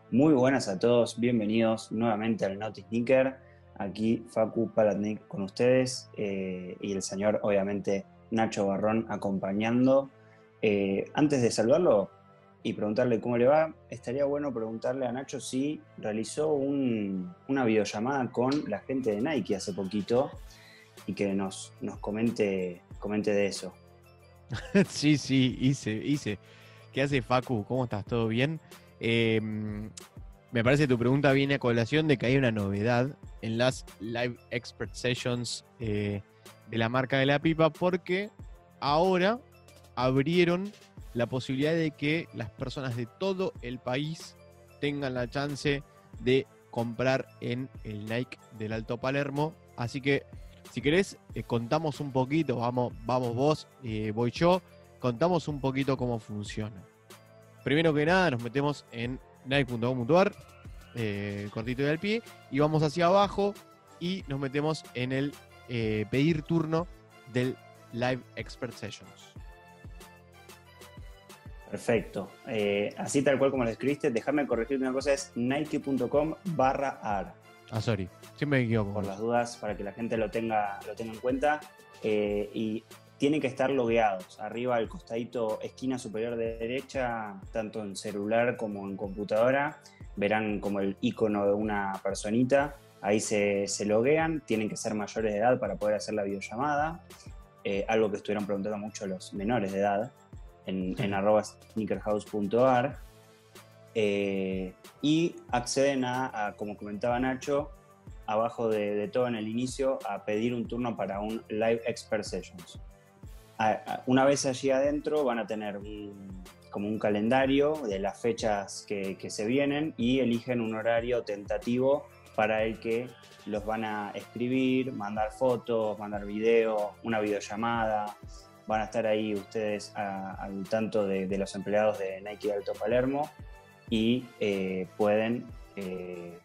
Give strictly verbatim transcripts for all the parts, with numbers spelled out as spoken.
Muy buenas a todos, bienvenidos nuevamente al Naughty Sneaker. Aquí Facu Palatnik con ustedes eh, y el señor, obviamente, Nacho Barrón acompañando. Eh, antes de saludarlo y preguntarle cómo le va, estaría bueno preguntarle a Nacho si realizó un- una videollamada con la gente de Nike hace poquito y que nos, nos comente, comente de eso. Sí, sí, hice, hice. ¿Qué hace Facu? ¿Cómo estás? ¿Todo bien? Eh, Me parece que tu pregunta viene a colación de que hay una novedad en las Live Expert Sessions eh, de la marca de la pipa, porque ahora abrieron la posibilidad de que las personas de todo el país tengan la chance de comprar en el Nike del Alto Palermo. Así que, si querés, eh, contamos un poquito, vamos, vamos vos, eh, voy yo, contamos un poquito cómo funciona. Primero que nada, nos metemos en nike punto com punto ar, eh, el cortito del pie, y vamos hacia abajo y nos metemos en el eh, pedir turno del Live Expert Sessions. Perfecto. Eh, así tal cual como lo escribiste, déjame corregirte una cosa, es nike punto com barra ar. Ah, sorry, siempre me equivoco. Por las dudas, para que la gente lo tenga, lo tenga en cuenta. Eh, y tienen que estar logueados. Arriba al costadito, esquina superior de derecha, tanto en celular como en computadora, verán como el icono de una personita. Ahí se, se loguean, tienen que ser mayores de edad para poder hacer la videollamada. Eh, algo que estuvieron preguntando mucho los menores de edad en, en arroba sneakerhouse punto ar. Eh, y acceden a, a, como comentaba Nacho, abajo de, de todo en el inicio, a pedir un turno para un Live Expert Sessions. A, a, una vez allí adentro van a tener un, como un calendario de las fechas que, que se vienen y eligen un horario tentativo para el que los van a escribir, mandar fotos, mandar video, una videollamada. Van a estar ahí ustedes a, al tanto de, de los empleados de Nike Alto Palermo y eh, pueden eh,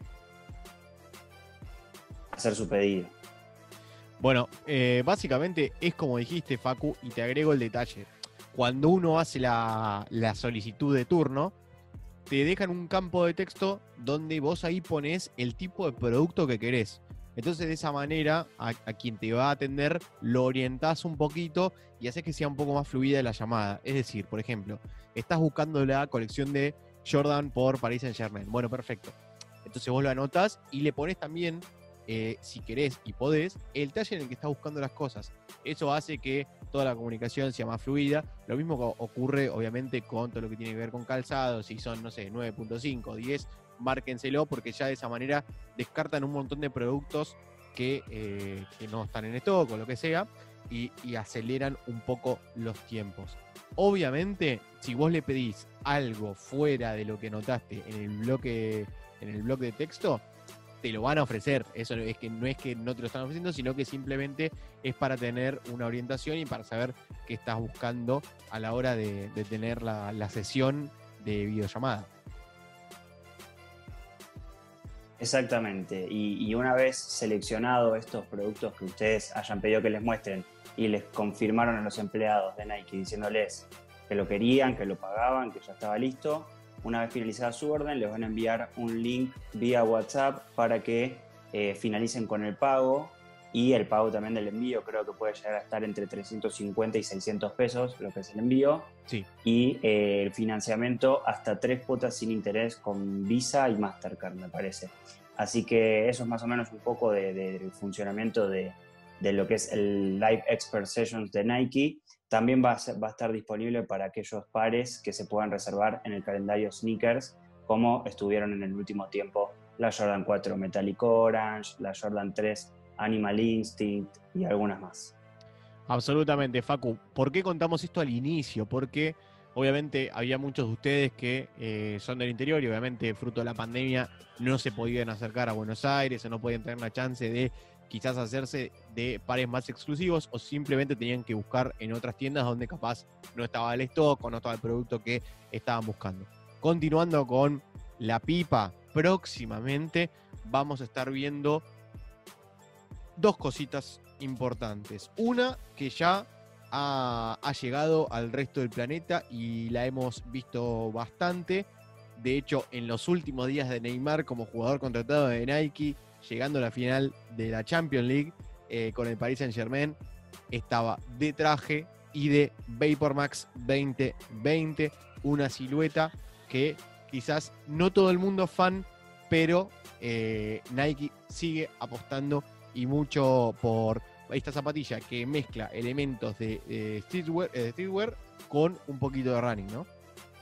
hacer su pedido. Bueno, eh, básicamente es como dijiste, Facu, y te agrego el detalle. Cuando uno hace la, la solicitud de turno, te dejan un campo de texto donde vos ahí pones el tipo de producto que querés. Entonces, de esa manera, a, a quien te va a atender lo orientás un poquito y haces que sea un poco más fluida la llamada. Es decir, por ejemplo, estás buscando la colección de Jordan por Paris Saint-Germain. Bueno, perfecto. Entonces vos lo anotás y le pones también, eh, si querés y podés, el talle en el que estás buscando las cosas. Eso hace que toda la comunicación sea más fluida. Lo mismo que ocurre, obviamente, con todo lo que tiene que ver con calzado. Si son, no sé, nueve punto cinco, diez, márquenselo, porque ya de esa manera descartan un montón de productos que, eh, que no están en stock o lo que sea, y, y aceleran un poco los tiempos. Obviamente, si vos le pedís algo fuera de lo que notaste en el bloque, en el bloque de texto, te lo van a ofrecer. Eso es que no es que no te lo están ofreciendo, sino que simplemente es para tener una orientación y para saber qué estás buscando a la hora de, de tener la, la sesión de videollamada. Exactamente, y, y una vez seleccionado estos productos que ustedes hayan pedido que les muestren y les confirmaron a los empleados de Nike diciéndoles que lo querían, que lo pagaban, que ya estaba listo, una vez finalizada su orden les van a enviar un link vía WhatsApp para que eh, finalicen con el pago, y el pago también del envío creo que puede llegar a estar entre trescientos cincuenta y seiscientos pesos, lo que es el envío. Sí. Y eh, el financiamiento hasta tres cuotas sin interés con Visa y Mastercard, me parece. Así que eso es más o menos un poco de, de, del funcionamiento de, de lo que es el Live Expert Sessions de Nike. También va a, ser, va a estar disponible para aquellos pares que se puedan reservar en el calendario Sneakers, como estuvieron en el último tiempo la Jordan cuatro Metallic Orange, la Jordan tres Animal Instinct y algunas más. Absolutamente, Facu. ¿Por qué contamos esto al inicio? Porque obviamente había muchos de ustedes que eh, son del interior y obviamente fruto de la pandemia no se podían acercar a Buenos Aires o no podían tener la chance de quizás hacerse de pares más exclusivos, o simplemente tenían que buscar en otras tiendas donde capaz no estaba el stock o no estaba el producto que estaban buscando. Continuando con la pipa, próximamente vamos a estar viendo dos cositas importantes. Una que ya ha, ha llegado al resto del planeta y la hemos visto bastante, De hecho, en los últimos días de Neymar como jugador contratado de Nike, llegando a la final de la Champions League eh, con el Paris Saint-Germain, estaba de traje y de VaporMax veinte veinte, una silueta que quizás no todo el mundo es fan, pero eh, Nike sigue apostando y mucho por esta zapatilla que mezcla elementos de eh, streetwear, eh, streetwear con un poquito de running, ¿no?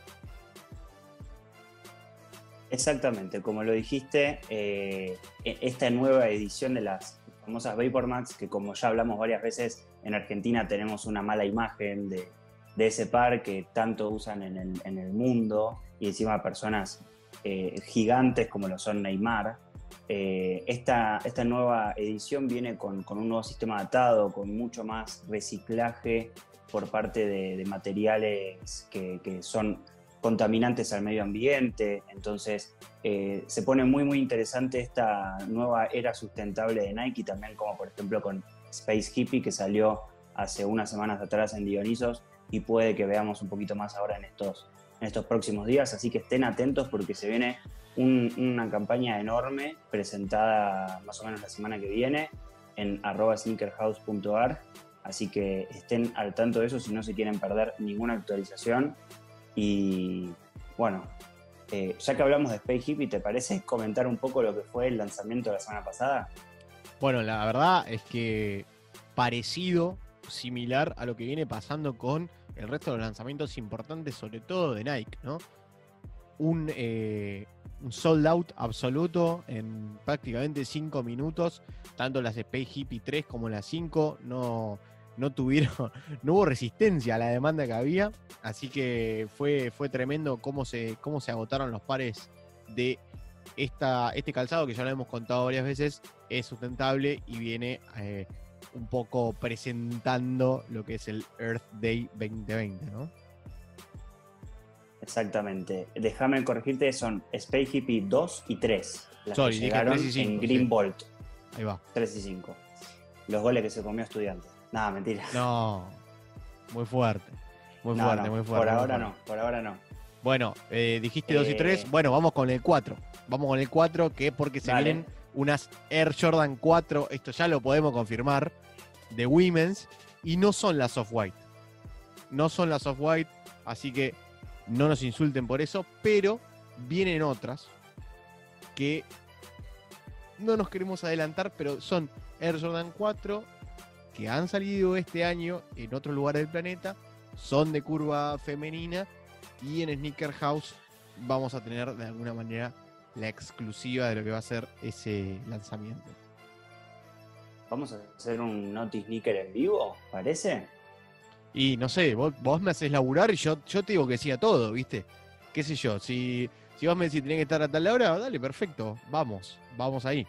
Exactamente, como lo dijiste, eh, esta nueva edición de las famosas VaporMax, que como ya hablamos varias veces, en Argentina tenemos una mala imagen de, de ese par que tanto usan en el, en el mundo, y encima personas eh, gigantes como lo son Neymar. Eh, esta, esta nueva edición viene con, con un nuevo sistema de atado, con mucho más reciclaje por parte de, de materiales que, que son contaminantes al medio ambiente. Entonces eh, se pone muy muy interesante esta nueva era sustentable de Nike, también como por ejemplo con Space Hippie, que salió hace unas semanas atrás en Dionisos, y puede que veamos un poquito más ahora en estos, en estos próximos días, así que estén atentos porque se viene un, una campaña enorme presentada más o menos la semana que viene en arroba sneakerhouse punto ar, así que estén al tanto de eso si no se quieren perder ninguna actualización. Y bueno, eh, ya que hablamos de Space Hippie, ¿te parece comentar un poco lo que fue el lanzamiento de la semana pasada? Bueno, la verdad es que parecido, similar a lo que viene pasando con el resto de los lanzamientos importantes, sobre todo de Nike, ¿no? Un, eh, un sold out absoluto en prácticamente cinco minutos, tanto las Space Hippie tres como las cinco no... no tuvieron, no hubo resistencia a la demanda que había, así que fue, fue tremendo cómo se, cómo se agotaron los pares de esta, este calzado, que ya lo hemos contado varias veces, es sustentable y viene eh, un poco presentando lo que es el Earth Day veinte veinte, ¿no? Exactamente. Déjame corregirte, son Space Hippie dos y tres, las Sorry, que dije llegaron tres y cinco, en Green sí. Bolt. Ahí va. tres y cinco. Los goles que se comió Estudiantes. Nada, mentira. No, muy fuerte. Muy No, fuerte, no, muy fuerte. Por muy ahora fuerte. no, por ahora no. Bueno, eh, dijiste dos y Eh, tres. Bueno, vamos con el cuatro. Vamos con el cuatro, que es porque se Dale. vienen unas Air Jordan cuatro. Esto ya lo podemos confirmar. De Women's. Y no son las Off-White. No son las Off-White. Así que no nos insulten por eso. Pero vienen otras. Que no nos queremos adelantar. Pero son Air Jordan cuatro. Que han salido este año en otros lugares del planeta. Son de curva femenina. Y en Sneaker House vamos a tener de alguna manera la exclusiva de lo que va a ser ese lanzamiento. ¿Vamos a hacer un Naughty Sneaker en vivo? ¿Parece? Y no sé, vos, vos me haces laburar y yo, yo te digo que sí a todo, ¿viste? ¿Qué sé yo? Si, si vos me decís que tenés que estar a tal hora, dale, perfecto. Vamos, vamos ahí.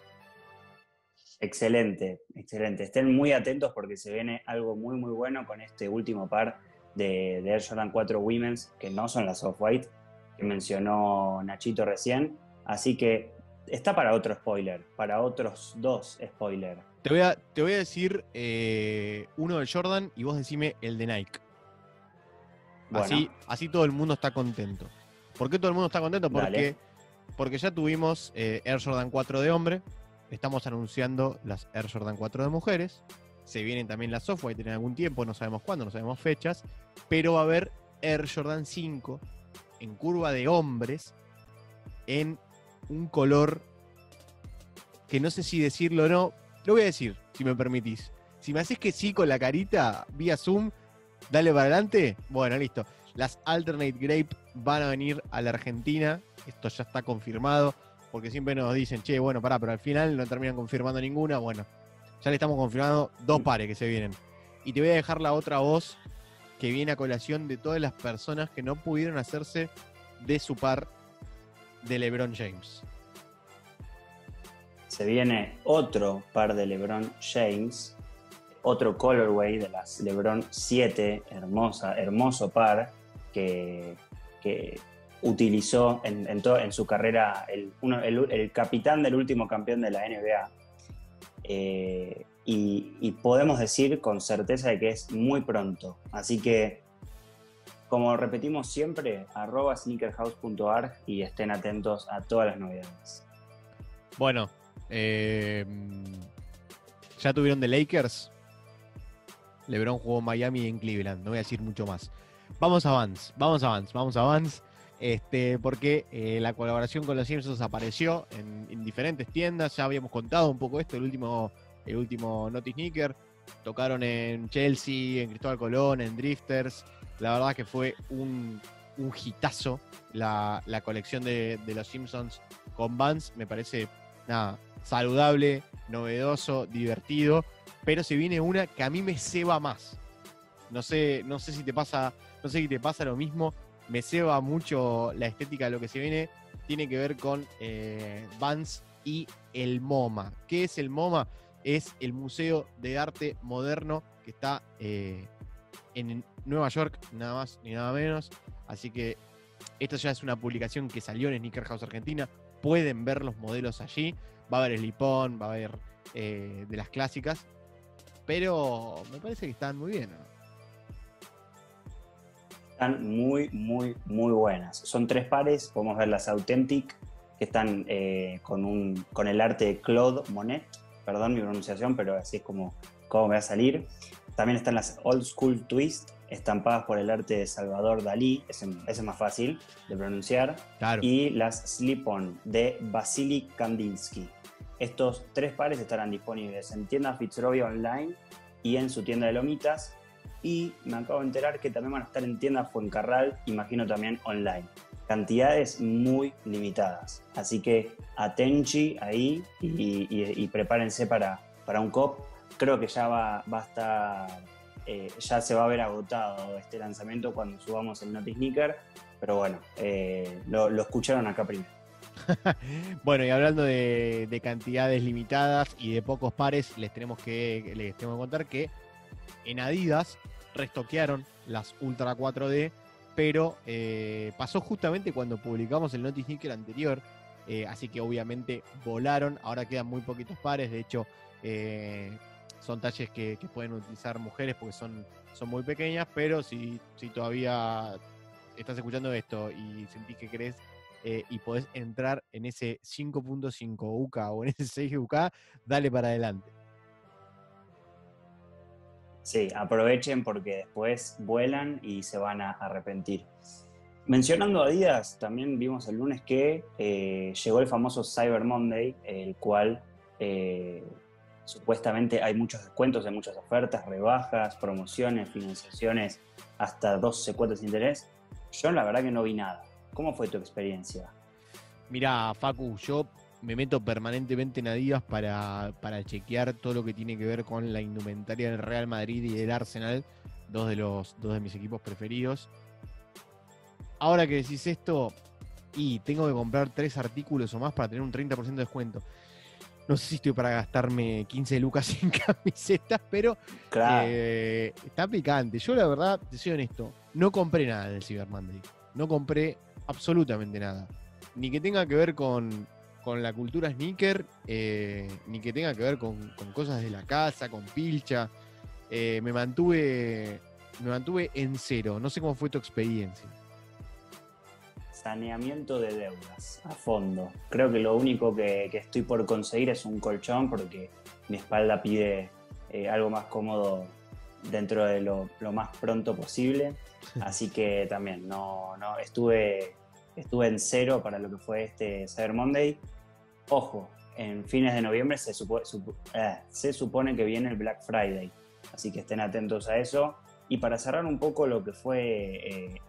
Excelente, excelente. Estén muy atentos porque se viene algo muy muy bueno con este último par de, de Air Jordan cuatro Women's, que no son las Off-White, que mencionó Nachito recién. Así que está para otro spoiler, para otros dos spoilers. Te voy a, te voy a decir eh, uno de Jordan y vos decime el de Nike. Bueno. Así, así todo el mundo está contento. ¿Por qué todo el mundo está contento? Porque, porque ya tuvimos eh, Air Jordan cuatro de hombre. Estamos anunciando las Air Jordan cuatro de mujeres. Se vienen también las Off-White en algún tiempo, no sabemos cuándo, no sabemos fechas. Pero va a haber Air Jordan cinco en curva de hombres en un color que no sé si decirlo o no. Lo voy a decir, si me permitís. Si me haces que sí con la carita vía Zoom, dale para adelante. Bueno, listo. Las Alternate Grape van a venir a la Argentina. Esto ya está confirmado. Porque siempre nos dicen, che, bueno, pará, pero al final no terminan confirmando ninguna. Bueno, ya le estamos confirmando dos pares que se vienen. Y te voy a dejar la otra voz que viene a colación de todas las personas que no pudieron hacerse de su par de LeBron James. Se viene otro par de LeBron James, otro colorway de las LeBron siete, hermosa, hermoso par que... que utilizó en, en, to, en su carrera el, uno, el, el capitán del último campeón de la N B A. Eh, y, y podemos decir con certeza de que es muy pronto. Así que Como repetimos siempre, arroba sneakerhouse punto org y estén atentos a todas las novedades. Bueno, eh, ya tuvieron de Lakers. LeBron jugó en Miami y en Cleveland. No voy a decir mucho más. Vamos a Vans, vamos a Vans, vamos a Vans. Este, porque eh, la colaboración con los Simpsons apareció en, en diferentes tiendas. Ya habíamos contado un poco esto, el último, el último Naughty Sneaker. Tocaron en Chelsea, en Cristóbal Colón, en Drifters. La verdad que fue un, un hitazo la, la colección de, de los Simpsons con Vans. Me parece nada, saludable, novedoso, divertido. Pero se viene una que a mí me ceba más. No sé, no sé si te pasa, no sé si te pasa lo mismo. Me ceba mucho la estética de lo que se viene. Tiene que ver con eh, Vans y el MoMA. ¿Qué es el MoMA? Es el Museo de Arte Moderno que está eh, en Nueva York, nada más ni nada menos. Así que esto ya es una publicación que salió en Sneaker House Argentina. Pueden ver los modelos allí. Va a haber slip-on, va a haber eh, de las clásicas. Pero me parece que están muy bien, ¿no? Están muy, muy, muy buenas. Son tres pares, podemos ver las Authentic, que están eh, con, un, con el arte de Claude Monet, perdón mi pronunciación, pero así es como, como me va a salir. También están las Old School Twist, estampadas por el arte de Salvador Dalí, ese, ese es más fácil de pronunciar. Claro. Y las Slip-On de Vasily Kandinsky. Estos tres pares estarán disponibles en tienda Fitzroy Online y en su tienda de Lomitas. Y me acabo de enterar que también van a estar en tienda Fuencarral, imagino también online. Cantidades muy limitadas. Así que atenchi ahí y, y, y prepárense para, para un cop. Creo que ya va, va a estar, eh, ya se va a ver agotado este lanzamiento cuando subamos el Naughty Sneaker. Pero bueno, eh, lo, lo escucharon acá primero. Bueno, y hablando de, de cantidades limitadas y de pocos pares, les tenemos que, les tenemos que contar que en Adidas restoquearon las Ultra cuatro D, pero eh, pasó justamente cuando publicamos el Naughty Sneaker anterior, eh, así que obviamente volaron. Ahora quedan muy poquitos pares, de hecho eh, son talles que, que pueden utilizar mujeres porque son, son muy pequeñas, pero si, si todavía estás escuchando esto y sentís que querés eh, y podés entrar en ese cinco punto cinco U K o en ese seis U K, dale para adelante. Sí, aprovechen porque después vuelan y se van a arrepentir. Mencionando Adidas, también vimos el lunes que eh, llegó el famoso Cyber Monday, el cual eh, supuestamente hay muchos descuentos, hay muchas ofertas, rebajas, promociones, financiaciones, hasta doce cuotas de interés. Yo la verdad que no vi nada. ¿Cómo fue tu experiencia? Mirá, Facu, yo me meto permanentemente en Adidas para, para chequear todo lo que tiene que ver con la indumentaria del Real Madrid y del Arsenal, dos de los dos de mis equipos preferidos. Ahora que decís esto, y tengo que comprar tres artículos o más para tener un treinta por ciento de descuento. No sé si estoy para gastarme quince lucas en camisetas, pero Claro. eh, está picante. Yo la verdad, te soy honesto, no compré nada del Cyber Monday. No compré absolutamente nada. Ni que tenga que ver con, con la cultura sneaker, eh, ni que tenga que ver con, con cosas de la casa, con pilcha. Eh, me mantuve, me mantuve en cero. No sé cómo fue tu experiencia. Saneamiento de deudas, a fondo. Creo que lo único que, que estoy por conseguir es un colchón porque mi espalda pide eh, algo más cómodo dentro de lo, lo más pronto posible. Así que también no, no estuve, estuve en cero para lo que fue este Cyber Monday. Ojo, en fines de noviembre se, supo, supo, eh, se supone que viene el Black Friday. Así que estén atentos a eso. Y para cerrar un poco lo que fue eh,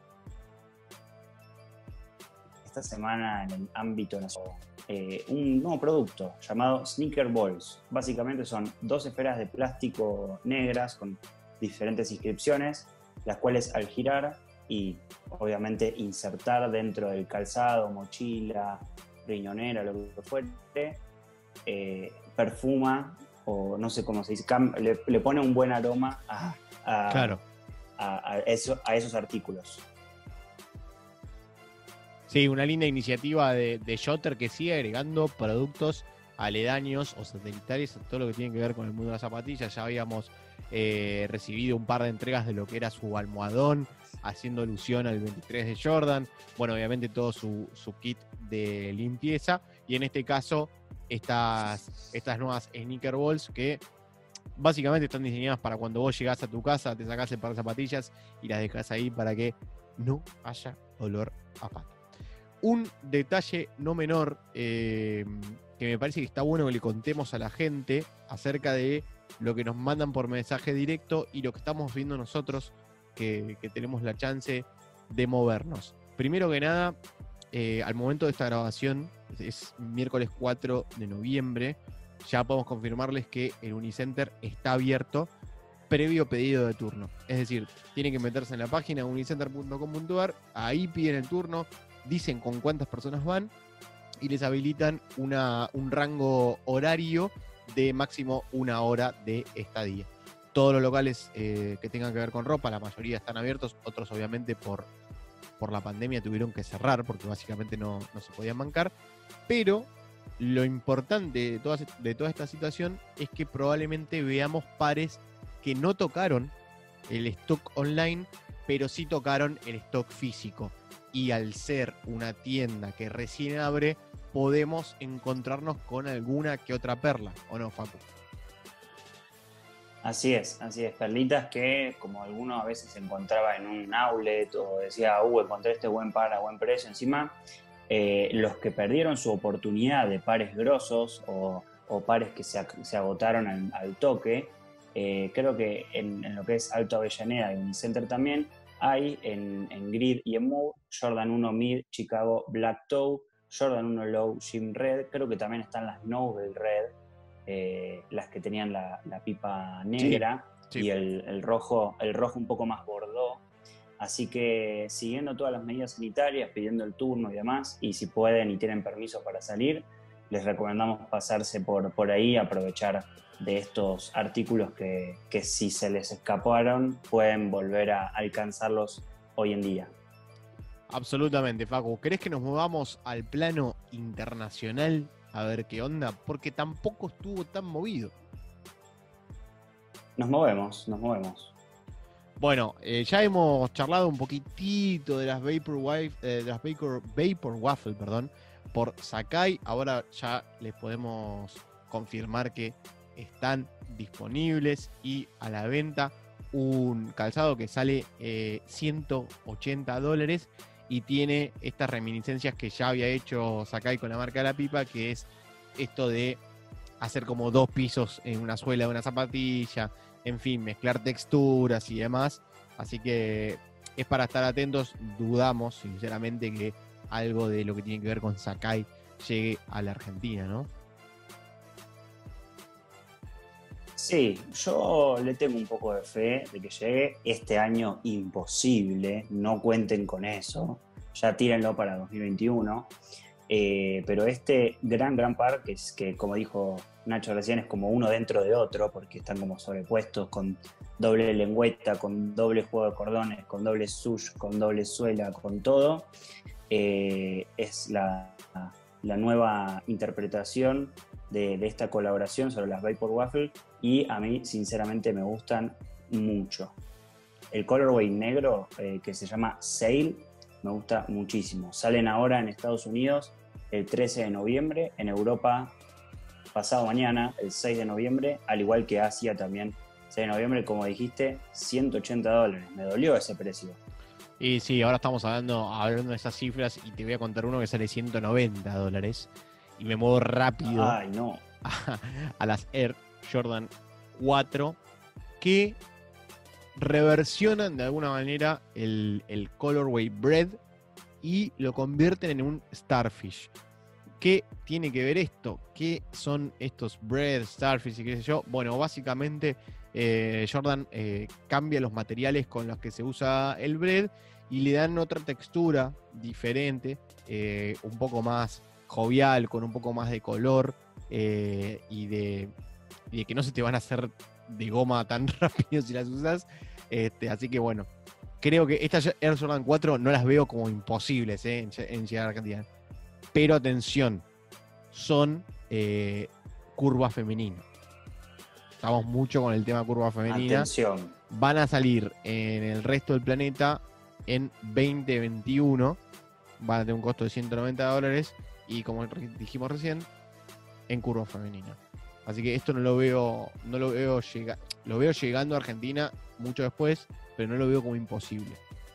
esta semana en el ámbito nacional, eh, un nuevo producto llamado Sneaker Balls. Básicamente son dos esferas de plástico negras con diferentes inscripciones, las cuales al girar y obviamente insertar dentro del calzado, mochila, riñonera, lo que fuere, eh, perfuma, o no sé cómo se dice, le, le pone un buen aroma a, a, Claro. a, a, eso, a esos artículos. Sí, una linda iniciativa de, de Jotter que sigue agregando productos aledaños o satelitales a todo lo que tiene que ver con el mundo de las zapatillas. Ya habíamos eh, recibido un par de entregas de lo que era su almohadón haciendo alusión al veintitrés de Jordan. Bueno, obviamente todo su, su kit de limpieza. Y en este caso, estas, estas nuevas sneaker balls que básicamente están diseñadas para cuando vos llegás a tu casa, te sacás el par de zapatillas y las dejás ahí para que no haya olor a pato. Un detalle no menor eh, que me parece que está bueno que le contemos a la gente acerca de lo que nos mandan por mensaje directo y lo que estamos viendo nosotros que, que tenemos la chance de movernos. Primero que nada, eh, al momento de esta grabación, es miércoles cuatro de noviembre, ya podemos confirmarles que el Unicenter está abierto previo pedido de turno. Es decir, tienen que meterse en la página unicenter punto com punto a r, ahí piden el turno, dicen con cuántas personas van y les habilitan una, un rango horario de máximo una hora de estadía. Todos los locales eh, que tengan que ver con ropa, la mayoría están abiertos, otros obviamente por, por la pandemia tuvieron que cerrar porque básicamente no, no se podían bancar, pero lo importante de toda, de toda esta situación es que probablemente veamos pares que no tocaron el stock online, pero sí tocaron el stock físico. Y al ser una tienda que recién abre, podemos encontrarnos con alguna que otra perla, ¿o no, Facu? Así es, así es. Perlitas que, como alguno a veces se encontraba en un outlet o decía, uh, encontré este buen par a buen precio, encima, eh, los que perdieron su oportunidad de pares grosos o, o pares que se, se agotaron al, al toque, eh, creo que en, en lo que es Alto Avellaneda y Unicenter también, hay en, en Grid y en Move, Jordan uno Mid, Chicago Black Toe, Jordan uno Low, Jim Red, creo que también están las Noble Red, eh, las que tenían la, la pipa negra, sí, sí. y el, el, rojo, el rojo un poco más bordó. Así que siguiendo todas las medidas sanitarias, pidiendo el turno y demás, y si pueden y tienen permiso para salir, les recomendamos pasarse por, por ahí, aprovechar de estos artículos que, que si se les escaparon pueden volver a alcanzarlos hoy en día. Absolutamente, Facu. ¿Querés que nos movamos al plano internacional a ver qué onda? Porque tampoco estuvo tan movido. Nos movemos, nos movemos. Bueno, eh, ya hemos charlado un poquitito de las Vapor, Wife, eh, de las Vapor, Vapor Waffle, perdón, por Sacai. Ahora ya les podemos confirmar que están disponibles y a la venta un calzado que sale eh, ciento ochenta dólares y tiene estas reminiscencias que ya había hecho Sacai con la marca de la pipa, que es esto de hacer como dos pisos en una suela de una zapatilla, en fin, mezclar texturas y demás. Así que es para estar atentos. Dudamos sinceramente que algo de lo que tiene que ver con Sacai llegue a la Argentina, ¿no? Sí, yo le tengo un poco de fe de que llegue este año. Imposible, no cuenten con eso, ya tírenlo para dos mil veintiuno, eh, pero este gran, gran par, que, es, que como dijo Nacho recién, es como uno dentro de otro, porque están como sobrepuestos, con doble lengüeta, con doble juego de cordones, con doble sush, con doble suela, con todo, eh, es la, la nueva interpretación de, de esta colaboración sobre las Vapor Waffle, y a mí sinceramente me gustan mucho. El colorway negro, eh, que se llama Sail, me gusta muchísimo. Salen ahora en Estados Unidos el trece de noviembre, en Europa pasado mañana, el seis de noviembre, al igual que Asia también, seis de noviembre, como dijiste, ciento ochenta dólares. Me dolió ese precio. Y sí, ahora estamos hablando, hablando de esas cifras y te voy a contar uno que sale ciento noventa dólares y me muevo rápido. Ay, no. a, a las Air Jordan cuatro que reversionan de alguna manera el, el colorway Bread y lo convierten en un Starfish. ¿Qué tiene que ver esto? ¿Qué son estos Bread, Starfish y qué sé yo? Bueno, básicamente eh, Jordan eh, cambia los materiales con los que se usa el Bread y le dan otra textura diferente, eh, un poco más jovial, con un poco más de color eh, y, de, y de que no se te van a hacer de goma tan rápido si las usas. Este, así que bueno, creo que estas Air Jordan cuatro no las veo como imposibles eh, en, en llegar a Argentina. Pero atención, son eh, curva femenina. Estamos mucho con el tema curva femenina. Atención. Van a salir en el resto del planeta en veinte veintiuno. Van a tener un costo de ciento noventa dólares y, como dijimos recién, en curva femenina. Así que esto no lo veo, no lo veo llega, lo veo llegando a Argentina mucho después, pero no lo veo como imposible.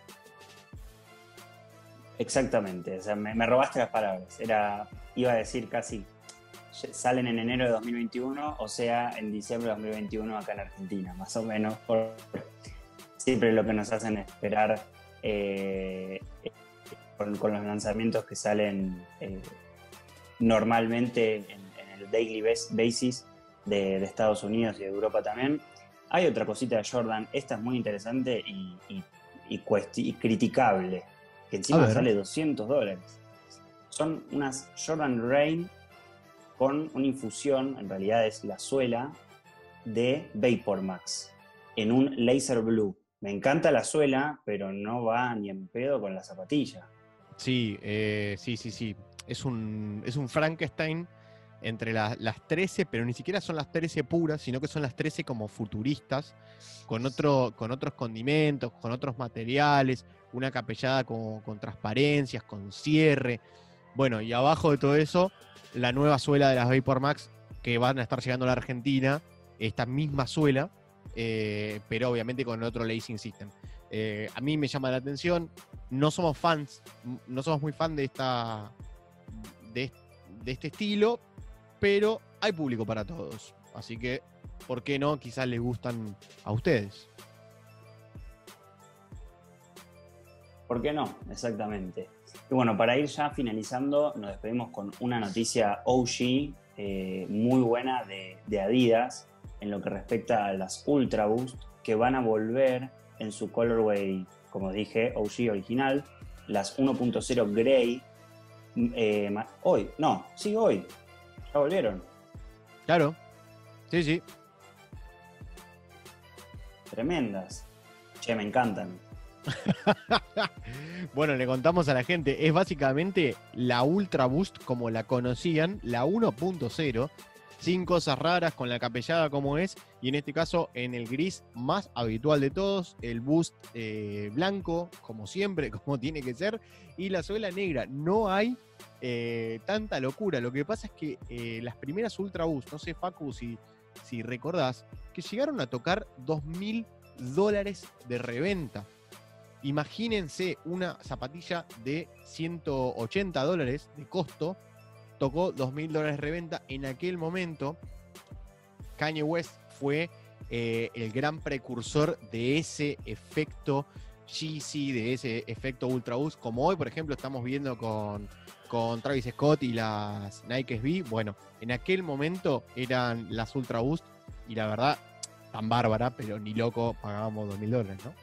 Exactamente, o sea, me, me robaste las palabras. Era, iba a decir casi, salen en enero de dos mil veintiuno, o sea, en diciembre de dos mil veintiuno acá en Argentina, más o menos. Por, siempre lo que nos hacen esperar eh, con, con los lanzamientos que salen eh, normalmente en, en el daily basis de, de Estados Unidos y de Europa también. Hay otra cosita de Jordan, esta es muy interesante y, y, y, y criticable, que encima sale doscientos dólares. Son unas Jordan Rain con una infusión, en realidad es la suela, de Vapor Max, en un laser blue. Me encanta la suela, pero no va ni en pedo con la zapatilla. Sí, eh, sí, sí, sí. Es un, es un Frankenstein entre la, las trece, pero ni siquiera son las trece puras, sino que son las trece como futuristas, con, otro, con otros condimentos, con otros materiales, una capellada con, con transparencias, con cierre. Bueno, y abajo de todo eso, la nueva suela de las Vapor Max, que van a estar llegando a la Argentina, esta misma suela, eh, pero obviamente con otro lacing system. Eh, a mí me llama la atención, no somos fans, no somos muy fan de esta de, de este estilo, pero hay público para todos. Así que, ¿por qué no? Quizás les gustan a ustedes. ¿Por qué no? Exactamente. Y bueno, para ir ya finalizando, nos despedimos con una noticia O G eh, muy buena de, de Adidas en lo que respecta a las Ultra Boost, que van a volver en su colorway, como dije, O G original, las uno punto cero Grey. Eh, hoy, no, sí, hoy. Ya volvieron. Claro, sí, sí. Tremendas. Che, me encantan. Bueno, le contamos a la gente, es básicamente la Ultra Boost como la conocían, la uno punto cero, sin cosas raras, con la capellada como es, y en este caso en el gris más habitual de todos, el Boost eh, blanco, como siempre, como tiene que ser, y la suela negra. No hay eh, tanta locura. Lo que pasa es que eh, las primeras Ultra Boost, no sé, Facu, si, si recordás, que llegaron a tocar dos mil dólares de reventa. Imagínense una zapatilla de ciento ochenta dólares de costo, tocó dos mil dólares de reventa. En aquel momento, Kanye West fue eh, el gran precursor de ese efecto Yeezy, de ese efecto Ultra Boost, como hoy, por ejemplo, estamos viendo con, con Travis Scott y las Nike S B. Bueno, en aquel momento eran las Ultra Boost y la verdad, tan bárbara, pero ni loco pagábamos dos mil dólares, ¿no?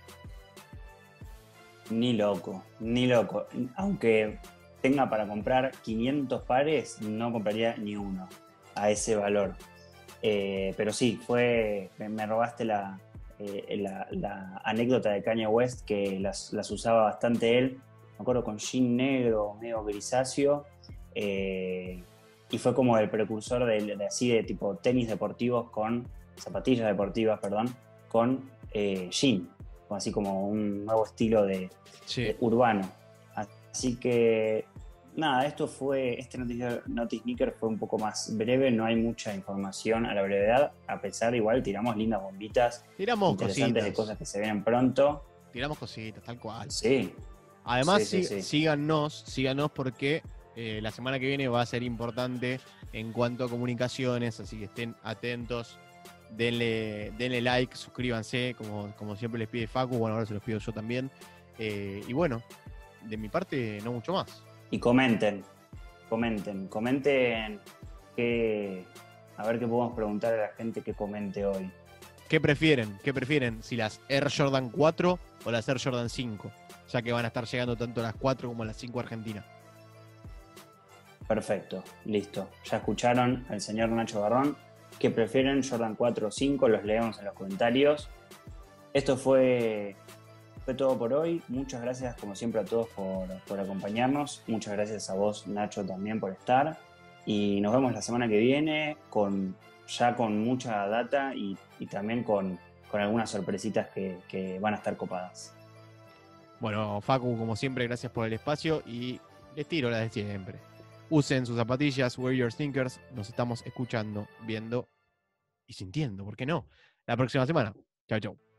Ni loco, ni loco. Aunque tenga para comprar quinientos pares, no compraría ni uno a ese valor. Eh, pero sí, fue, me robaste la, eh, la, la anécdota de Kanye West, que las, las usaba bastante él. Me acuerdo con jean negro, medio grisáceo. Eh, y fue como el precursor de, de así de tipo tenis deportivos con zapatillas deportivas, perdón, con eh, jean. Así como un nuevo estilo de, sí. de urbano. Así que nada, esto fue, este Naughty Sneaker fue un poco más breve, no hay mucha información a la brevedad, a pesar igual tiramos lindas bombitas, tiramos interesantes cositas. De cosas que se vienen pronto. Tiramos cositas, tal cual. Sí. Además, sí, sí, sí, sí. síganos, síganos porque eh, la semana que viene va a ser importante en cuanto a comunicaciones, así que estén atentos. Denle, denle like, suscríbanse, como, como siempre les pide Facu, bueno, ahora se los pido yo también. Eh, y bueno, de mi parte, no mucho más. Y comenten, comenten, comenten que, a ver qué podemos preguntar a la gente que comente hoy. ¿Qué prefieren? ¿Qué prefieren? Si las Air Jordan cuatro o las Air Jordan cinco, ya que van a estar llegando tanto las cuatro como las cinco a Argentina. Perfecto, listo. Ya escucharon al señor Nacho Garrón. Que prefieren Jordan cuatro o cinco, los leemos en los comentarios. Esto fue, fue todo por hoy. Muchas gracias, como siempre, a todos por, por acompañarnos. Muchas gracias a vos, Nacho, también por estar. Y nos vemos la semana que viene con, ya con mucha data y, y también con, con algunas sorpresitas que, que van a estar copadas. Bueno, Facu, como siempre, gracias por el espacio y les tiro la de siempre. Usen sus zapatillas, wear your sneakers. Nos estamos escuchando, viendo y sintiendo, ¿por qué no? La próxima semana. Chau, chau.